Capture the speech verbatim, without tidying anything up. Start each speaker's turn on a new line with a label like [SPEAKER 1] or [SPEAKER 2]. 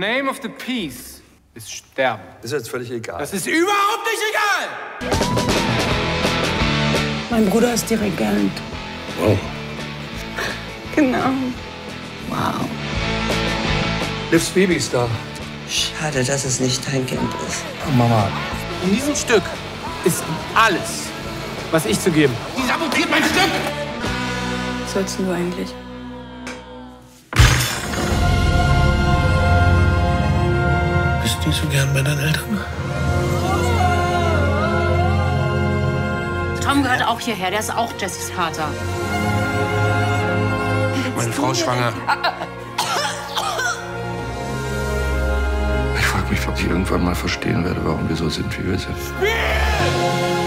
[SPEAKER 1] name of the piece ist Sterben.
[SPEAKER 2] Ist jetzt völlig egal.
[SPEAKER 1] Das ist überhaupt nicht egal!
[SPEAKER 3] Mein Bruder ist Dirigent.
[SPEAKER 2] Wow.
[SPEAKER 3] Genau.
[SPEAKER 2] Wow. Livs Baby ist da.
[SPEAKER 4] Schade, dass es nicht dein Kind ist.
[SPEAKER 2] Oh, Mama.
[SPEAKER 1] In diesem Stück ist alles, was ich zu geben. Die sabotiert mein Stück!
[SPEAKER 3] Was sollst du eigentlich?
[SPEAKER 2] Bist du nicht so gern bei deinen Eltern?
[SPEAKER 5] Tom gehört auch hierher, der ist auch Jessys Vater.
[SPEAKER 1] Meine Frau ist schwanger.
[SPEAKER 2] Ich frage mich, ob ich irgendwann mal verstehen werde, warum wir so sind, wie wir sind.
[SPEAKER 1] Spiel!